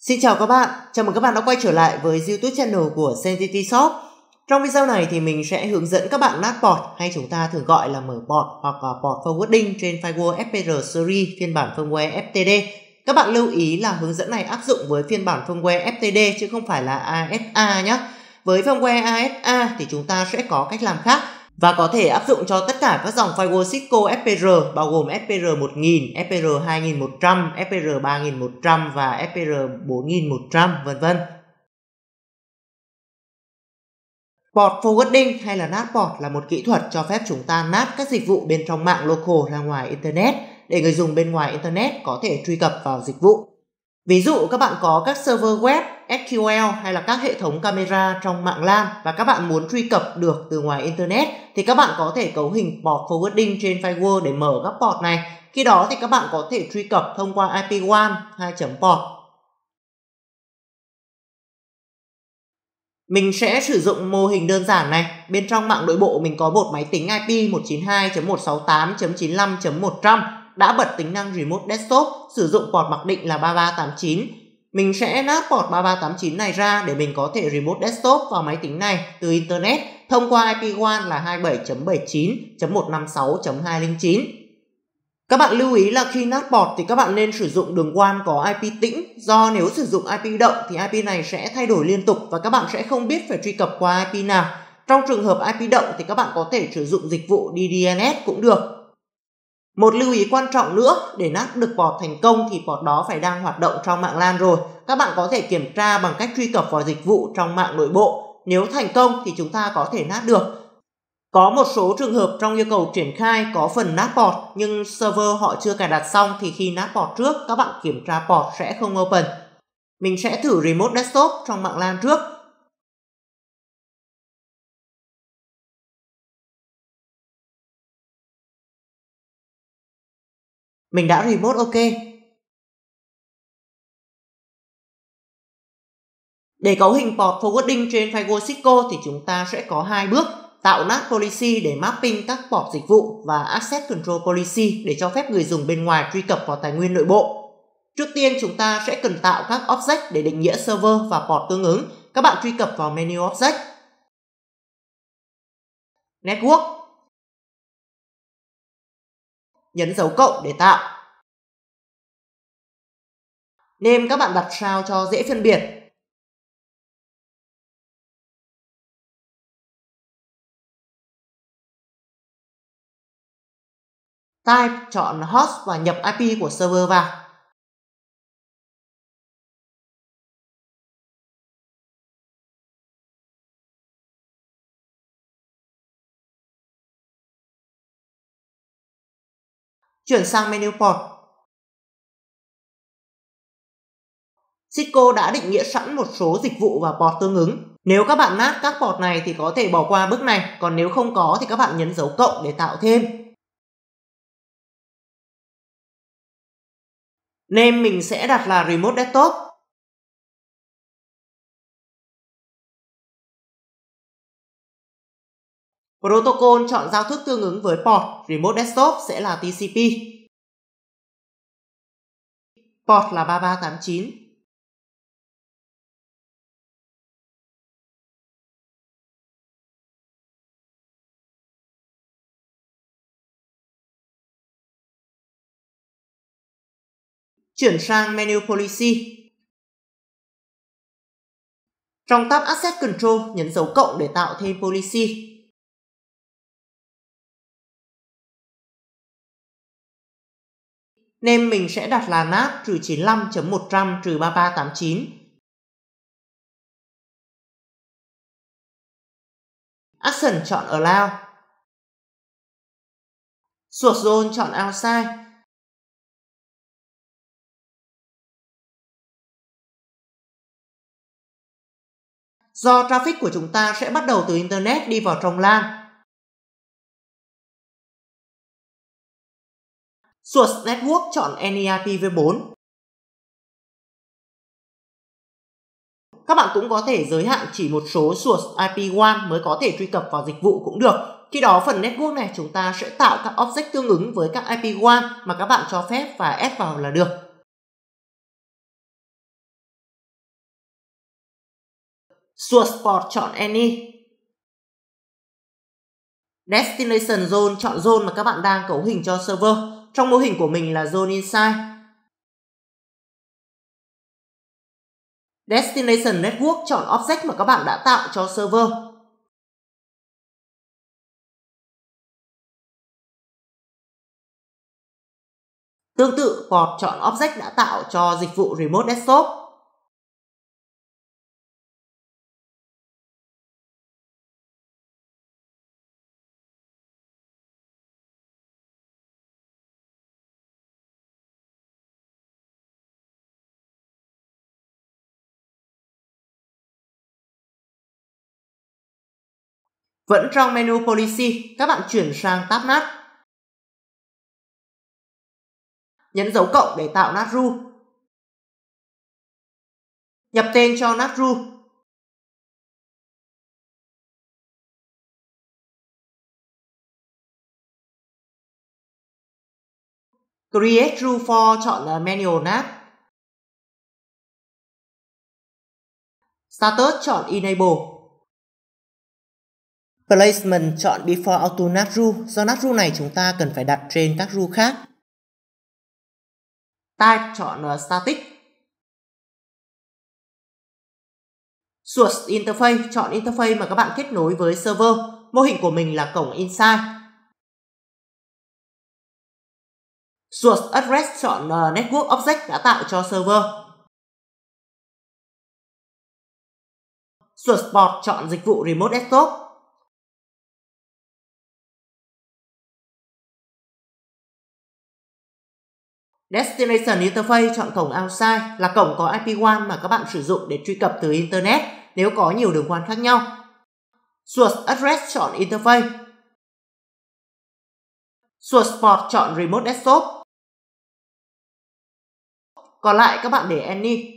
Xin chào các bạn, chào mừng các bạn đã quay trở lại với YouTube channel của Sentity Shop. Trong video này thì mình sẽ hướng dẫn các bạn nát port hay chúng ta thường gọi là mở port hoặc là port forwarding trên firewall FPR series phiên bản firmware FTD. Các bạn lưu ý là hướng dẫn này áp dụng với phiên bản firmware FTD chứ không phải là ASA nhé. Với firmware ASA thì chúng ta sẽ có cách làm khác và có thể áp dụng cho tất cả các dòng firewall Cisco FPR bao gồm FPR 1000, FPR 2100, FPR 3100 và FPR 4100 vân vân. Port forwarding hay là nát port là một kỹ thuật cho phép chúng ta nát các dịch vụ bên trong mạng local ra ngoài Internet để người dùng bên ngoài Internet có thể truy cập vào dịch vụ. Ví dụ các bạn có các server web, SQL hay là các hệ thống camera trong mạng LAN và các bạn muốn truy cập được từ ngoài Internet thì các bạn có thể cấu hình port forwarding trên firewall để mở các port này. Khi đó thì các bạn có thể truy cập thông qua IP1 2.port. Mình sẽ sử dụng mô hình đơn giản này. Bên trong mạng nội bộ mình có một máy tính IP 192.168.95.100 đã bật tính năng Remote Desktop, sử dụng port mặc định là 3389. Mình sẽ nát port 3389 này ra để mình có thể Remote Desktop vào máy tính này từ Internet thông qua IP1 là 27.79.156.209. Các bạn lưu ý là khi nát port thì các bạn nên sử dụng đường WAN có IP tĩnh, do nếu sử dụng IP động thì IP này sẽ thay đổi liên tục và các bạn sẽ không biết phải truy cập qua IP nào. Trong trường hợp IP động thì các bạn có thể sử dụng dịch vụ DDNS cũng được. Một lưu ý quan trọng nữa, để nát được port thành công thì port đó phải đang hoạt động trong mạng LAN rồi. Các bạn có thể kiểm tra bằng cách truy cập vào dịch vụ trong mạng nội bộ. Nếu thành công thì chúng ta có thể nát được. Có một số trường hợp trong yêu cầu triển khai có phần nát port nhưng server họ chưa cài đặt xong thì khi nát port trước các bạn kiểm tra port sẽ không open. Mình sẽ thử Remote Desktop trong mạng LAN trước. Mình đã Remote OK. Để cấu hình port forwarding trên firewall Cisco thì chúng ta sẽ có hai bước. Tạo NAT policy để mapping các port dịch vụ và Access Control Policy để cho phép người dùng bên ngoài truy cập vào tài nguyên nội bộ. Trước tiên chúng ta sẽ cần tạo các object để định nghĩa server và port tương ứng. Các bạn truy cập vào menu Object, Network, nhấn dấu cộng để tạo. Name các bạn đặt sao cho dễ phân biệt. Type chọn host và nhập IP của server vào. Chuyển sang menu port. Cisco đã định nghĩa sẵn một số dịch vụ và port tương ứng. Nếu các bạn nát các port này thì có thể bỏ qua bước này, còn nếu không có thì các bạn nhấn dấu cộng để tạo thêm. Name mình sẽ đặt là Remote Desktop. Protocol chọn giao thức tương ứng với port Remote Desktop sẽ là TCP. Port là 3389. Chuyển sang menu Policy. Trong tab Access Control nhấn dấu cộng để tạo thêm Policy. Name mình sẽ đặt là NAT-95.100-3389. Action chọn Allow. Source Zone chọn Outside. Do traffic của chúng ta sẽ bắt đầu từ Internet đi vào trong LAN. Source Network chọn NEIPv4. Các bạn cũng có thể giới hạn chỉ một số source IP1 mới có thể truy cập vào dịch vụ cũng được. Khi đó phần network này chúng ta sẽ tạo các object tương ứng với các IP1 mà các bạn cho phép và ép vào là được. Source port chọn Any. Destination zone chọn zone mà các bạn đang cấu hình cho server. Trong mô hình của mình là zone inside. Destination network chọn object mà các bạn đã tạo cho server. Tương tự, port chọn object đã tạo cho dịch vụ Remote Desktop. Vẫn trong menu Policy, các bạn chuyển sang tab NAT. Nhấn dấu cộng để tạo NAT rule. Nhập tên cho NAT rule. Create rule for chọn manual NAT. Status chọn Enable. Placement chọn Before Auto NAT rule. Do NAT rule này chúng ta cần phải đặt trên các rule khác. Type chọn Static. Source Interface chọn interface mà các bạn kết nối với server. Mô hình của mình là cổng Inside. Source Address chọn Network Object đã tạo cho server. Source Port chọn dịch vụ Remote Desktop. Destination Interface chọn cổng Outside là cổng có IP1 mà các bạn sử dụng để truy cập từ Internet nếu có nhiều đường quan khác nhau. Source Address chọn Interface. Source Port chọn Remote Desktop. Còn lại các bạn để Any.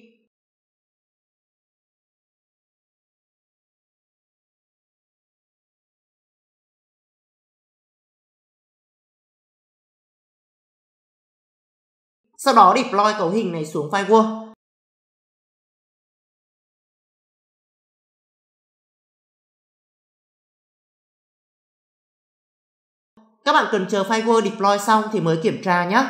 Sau đó deploy cấu hình này xuống firewall. Các bạn cần chờ firewall deploy xong thì mới kiểm tra nhé.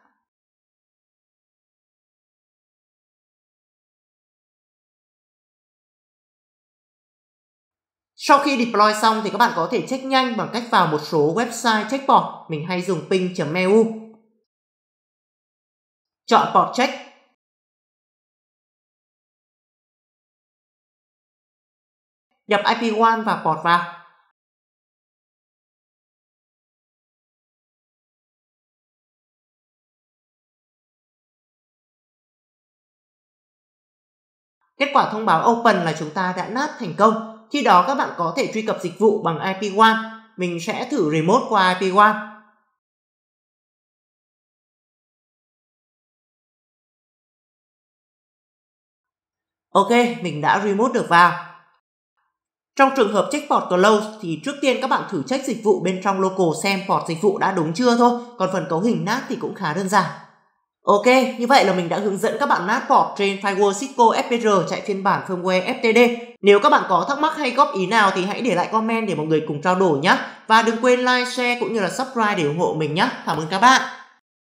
Sau khi deploy xong thì các bạn có thể check nhanh bằng cách vào một số website check port. Mình hay dùng ping.eu. Chọn port check. Nhập IP1 và port vào. Kết quả thông báo Open là chúng ta đã NAT thành công. Khi đó các bạn có thể truy cập dịch vụ bằng IP1. Mình sẽ thử remote qua IP1. Ok, mình đã remote được vào. Trong trường hợp check port close thì trước tiên các bạn thử check dịch vụ bên trong local xem port dịch vụ đã đúng chưa thôi. Còn phần cấu hình NAT thì cũng khá đơn giản. Ok, như vậy là mình đã hướng dẫn các bạn NAT port trên firewall Cisco FPR chạy phiên bản firmware FTD. Nếu các bạn có thắc mắc hay góp ý nào thì hãy để lại comment để mọi người cùng trao đổi nhé. Và đừng quên like, share cũng như là subscribe để ủng hộ mình nhé. Cảm ơn các bạn.